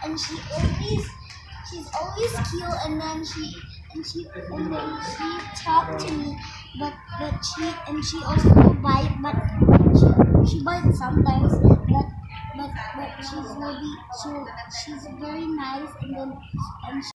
and she's always cute, and then she talked to me, but she also bite, but she bites sometimes, but she's very nice, and then and